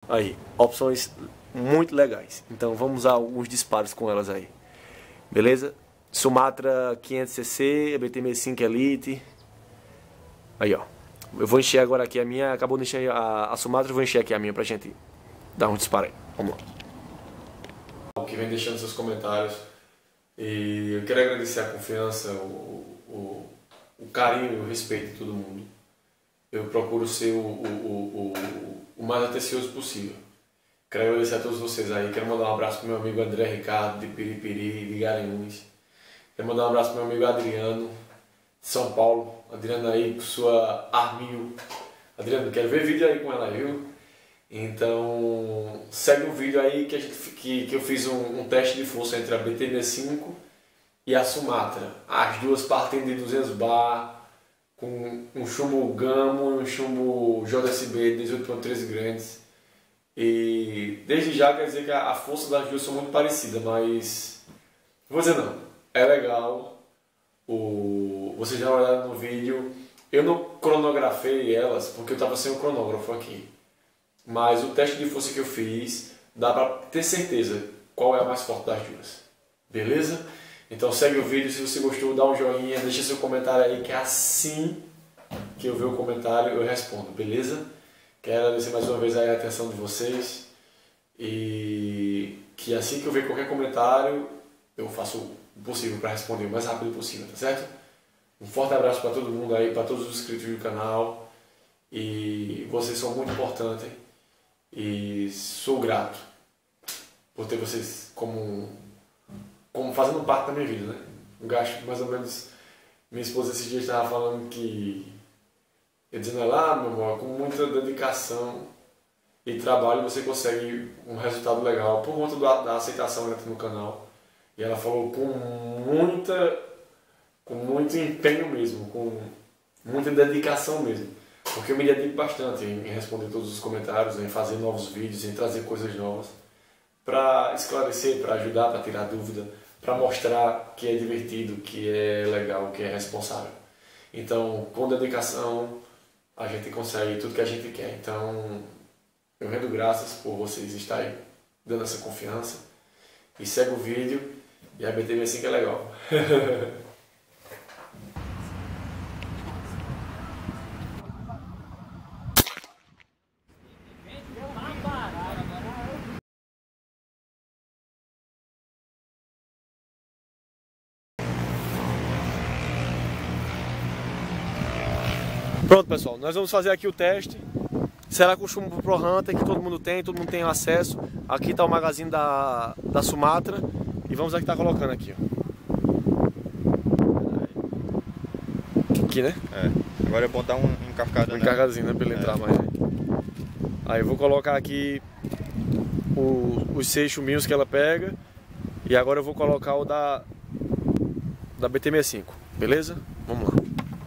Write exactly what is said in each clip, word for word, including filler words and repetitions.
Aí, opções muito legais. Então vamos a alguns disparos com elas aí. Beleza? Sumatra quinhentos C C, B T sessenta e cinco Elite. Aí, ó. Eu vou encher agora aqui a minha. Acabou de encher a, a Sumatra, eu vou encher aqui a minha pra gente dar um disparo aí. Vamos lá. O que vem deixando seus comentários. E eu quero agradecer a confiança, o, o, o carinho e o respeito de todo mundo. Eu procuro ser o, o, o, o, o mais atencioso possível. Quero agradecer a todos vocês aí. Quero mandar um abraço pro meu amigo André Ricardo, de Piripiri, de Garanhuns. Quero mandar um abraço pro meu amigo Adriano, de São Paulo. Adriano aí com sua Armil. Adriano, quero ver vídeo aí com ela, viu? Então, segue o vídeo aí que, a gente, que, que eu fiz um, um teste de força entre a B T sessenta e cinco e a Sumatra. As duas partindo de duzentos bar, com um chumbo Gamo e um chumbo J S B de dezoito ponto treze grandes. E desde já quer dizer que a, a força das duas são muito parecidas, mas vou dizer não, é legal. O, vocês já olharam no vídeo, eu não cronografei elas porque eu estava sem o cronógrafo aqui. Mas o teste de força que eu fiz, dá pra ter certeza qual é a mais forte das duas. Beleza? Então segue o vídeo, se você gostou, dá um joinha, deixa seu comentário aí, que é assim que eu ver o comentário eu respondo, beleza? Quero agradecer mais uma vez aí a atenção de vocês. E que assim que eu ver qualquer comentário, eu faço o possível para responder o mais rápido possível, tá certo? Um forte abraço para todo mundo aí, para todos os inscritos do canal. E vocês são muito importantes. E sou grato por ter vocês como, como fazendo parte da minha vida, né? Eu gasto mais ou menos. Minha esposa esses dias estava falando que, eu dizendo lá, meu amor, com muita dedicação e trabalho você consegue um resultado legal por conta da, da aceitação dentro no canal. E ela falou com muita, com muito empenho mesmo, com muita dedicação mesmo. Porque eu me dedico bastante em responder todos os comentários, em fazer novos vídeos, em trazer coisas novas para esclarecer, para ajudar, para tirar dúvida, para mostrar que é divertido, que é legal, que é responsável. Então, com dedicação, a gente consegue tudo que a gente quer. Então, eu rendo graças por vocês estarem dando essa confiança. E segue o vídeo e a B T sessenta e cinco é legal. Pronto, pessoal, nós vamos fazer aqui o teste. Será com o chumbo Pro Hunter, que todo mundo tem, todo mundo tem acesso. Aqui está o magazine da, da Sumatra. E vamos aqui estar tá colocando aqui, ó. Aqui, né? É. Agora é bom dar um encarcado, um encarcadozinho, né? Pra ele entrar é. mais. Aí eu vou colocar aqui o, os seis chumbinhos que ela pega. E agora eu vou colocar o da, da B T sessenta e cinco, beleza? Vamos lá.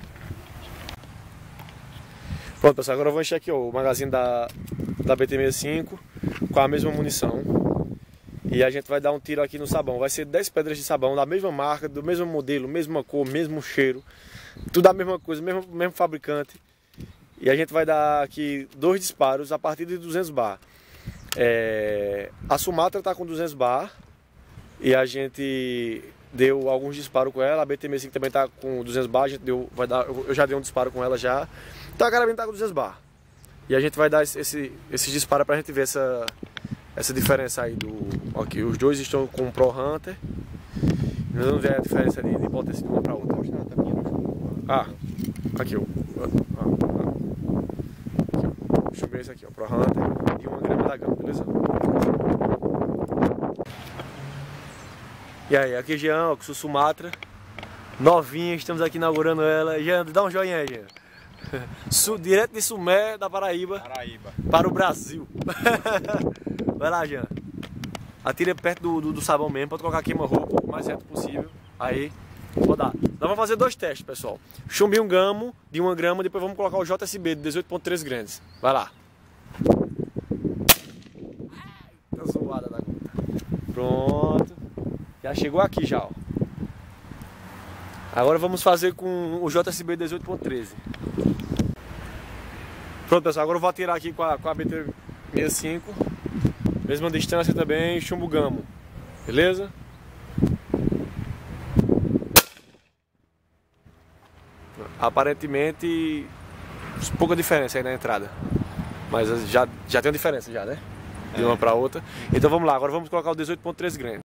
Pronto, pessoal, agora eu vou encher aqui ó, o magazine da, da B T sessenta e cinco com a mesma munição. E a gente vai dar um tiro aqui no sabão. Vai ser dez pedras de sabão da mesma marca, do mesmo modelo, mesma cor, mesmo cheiro. Tudo a mesma coisa, mesmo, mesmo fabricante. E a gente vai dar aqui dois disparos a partir de duzentos bar. É, a Sumatra está com duzentos bar. E a gente deu alguns disparos com ela. A B T sessenta e cinco também está com duzentos bar. A gente deu, vai dar, eu já dei um disparo com ela já. Então a carabina está com duzentos bar. E a gente vai dar esse, esse, esses disparos para a gente ver essa, essa diferença aí. Do, aqui, os dois estão com o Pro Hunter. Nós vamos ver a diferença de, de potência de uma para outra. Ah, aqui ó. Ah, ah. Aqui, ó. Deixa eu ver esse aqui, ó. Pro Hunter e uma grama da Gama, beleza? E aí, aqui é Jean, ó, com sua Sumatra. Novinha, estamos aqui inaugurando ela. Jean, dá um joinha aí, Jean. Sul, direto de Sumé, da Paraíba, Paraíba, para o Brasil. Vai lá, Jean. Atira perto do, do, do sabão mesmo, pode colocar queima-roupa o mais reto possível. Aí, vou dar. Nós vamos fazer dois testes, pessoal. Chumbinho Gamo de uma grama, depois vamos colocar o J S B de dezoito ponto três grandes. Vai lá. Tá zoada da conta. Pronto. Já chegou aqui já, ó. Agora vamos fazer com o J S B dezoito ponto treze. Pronto, pessoal, agora eu vou atirar aqui com a, com a B T sessenta e cinco, mesma distância também, chumbo gamo, beleza? Aparentemente pouca diferença aí na entrada, mas já, já tem uma diferença já, né? De uma para outra. Então vamos lá, agora vamos colocar o dezoito ponto três grains.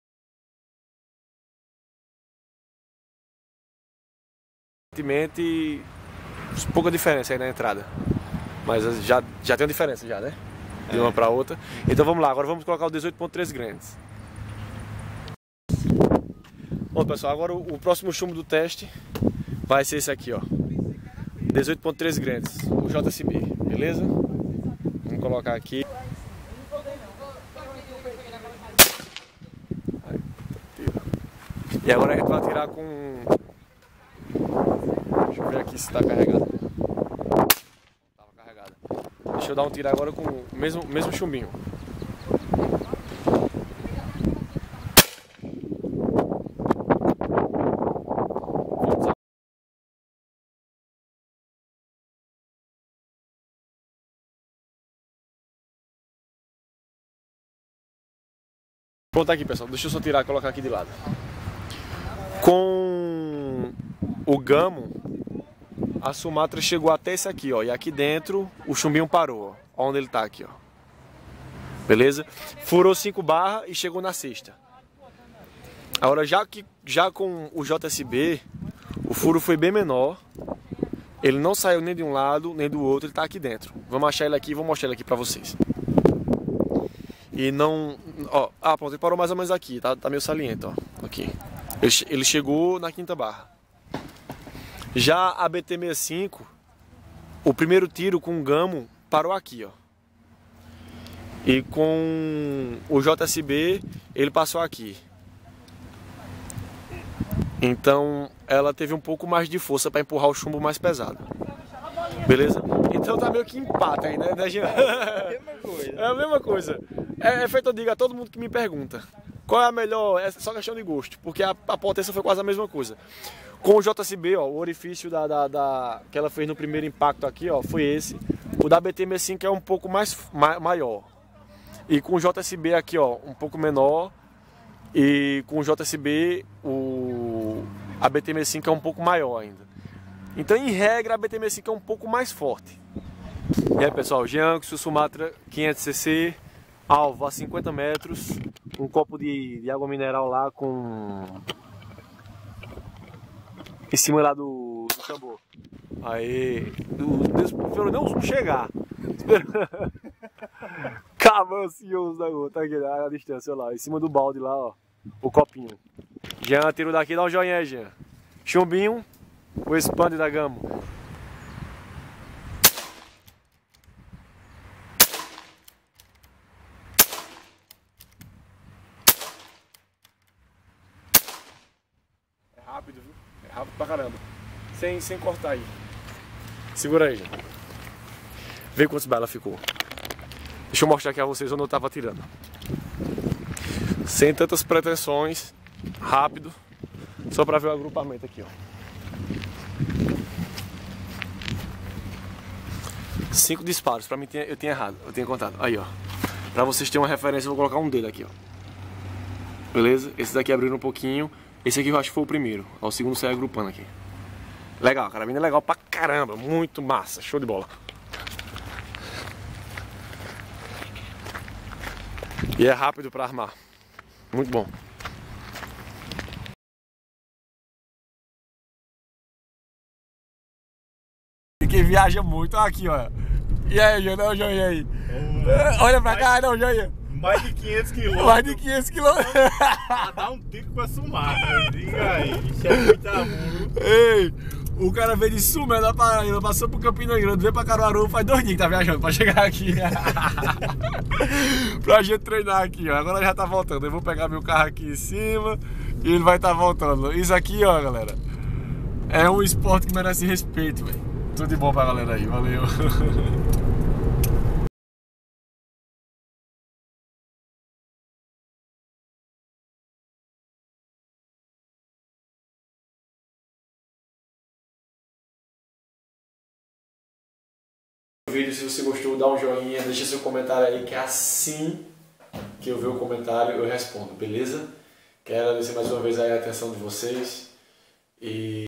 Aparentemente pouca diferença aí na entrada, mas já, já tem uma diferença já, né? De uma para outra. Então vamos lá, agora vamos colocar o dezoito ponto três grains. Bom pessoal, agora o, o próximo chumbo do teste vai ser esse aqui, ó, dezoito ponto três grains, o J S B, beleza? Vamos colocar aqui. E agora a gente vai tirar com... Deixa eu ver aqui se está carregado. Estava carregado. Deixa eu dar um tiro agora com o mesmo, mesmo chumbinho. Pronto, aqui pessoal, deixa eu só tirar e colocar aqui de lado. Com o gamo, a Sumatra chegou até esse aqui, ó, e aqui dentro o chumbinho parou, ó, onde ele tá aqui, ó. Beleza? Furou cinco barras e chegou na sexta. Agora já que já com o J S B, o furo foi bem menor. Ele não saiu nem de um lado, nem do outro, ele tá aqui dentro. Vamos achar ele aqui e vou mostrar ele aqui pra vocês. E não... Ó, ah, pronto, ele parou mais ou menos aqui, tá, tá meio saliente, ó. Aqui. Ele, ele chegou na quinta barra. Já a B T sessenta e cinco, o primeiro tiro com o gamo parou aqui, ó. E com o J S B, ele passou aqui. Então, ela teve um pouco mais de força para empurrar o chumbo mais pesado. Beleza? Então tá meio que empate aí, né, né Jean? É a mesma coisa. É a mesma coisa. É, é feito, eu digo a todo mundo que me pergunta qual é a melhor, é só questão de gosto, porque a, a potência foi quase a mesma coisa. Com o J S B, ó, o orifício da, da, da, que ela fez no primeiro impacto aqui, ó, foi esse. O da B T sessenta e cinco é um pouco mais ma, maior. E com o J S B aqui, ó, um pouco menor. E com o J S B, o, a B T sessenta e cinco é um pouco maior ainda. Então, em regra, a B T sessenta e cinco é um pouco mais forte. E aí, pessoal, Jiangsu Sumatra quinhentos centímetros, alvo a cinquenta metros, um copo de, de água mineral lá com... em cima lá do, do tambor. Aí, espero não chegar. Cavão ansioso da gota, aqui a distância lá, em cima do balde lá, ó, o copinho. Jean, tiro daqui, dá um joinha aí, Jean. Chumbinho, o expande da gama. É rápido, viu? É rápido pra caramba. Sem, sem cortar aí. Segura aí, Jean. Vê quantos balas ficou. Deixa eu mostrar aqui a vocês onde eu tava atirando. Sem tantas pretensões, rápido, só pra ver o agrupamento aqui, ó. Cinco disparos, pra mim eu tinha errado, eu tinha contado. Aí, ó. Pra vocês terem uma referência, eu vou colocar um dele aqui, ó. Beleza? Esse daqui abriram um pouquinho. Esse aqui eu acho que foi o primeiro. Ó, o segundo saiu agrupando aqui. Legal, a carabina é legal pra caramba, muito massa, show de bola. E é rápido para armar. Muito bom. Quem viaja muito, olha aqui, ó. E aí, João, dá um joinha aí. Oh, olha pra cá, dá um joinha. Mais de quinhentos quilômetros. Mais de quinhentos quilômetros. Pra dar um tiro com a Sumatra. Diga aí, isso é muito amor. Ei, o cara veio de Sumé da Paraíba, passou pro Campina Grande, veio pra Caruaru, faz dois dias que tá viajando pra chegar aqui. Pra gente treinar aqui, ó. Agora já tá voltando. Eu vou pegar meu carro aqui em cima e ele vai estar tá voltando. Isso aqui, ó, galera, é um esporte que merece respeito, velho. Tudo de bom pra galera aí, valeu. vídeo. Se você gostou, dá um joinha, deixa seu comentário aí, que é assim que eu ver o comentário eu respondo, beleza? Quero agradecer mais uma vez aí a atenção de vocês. E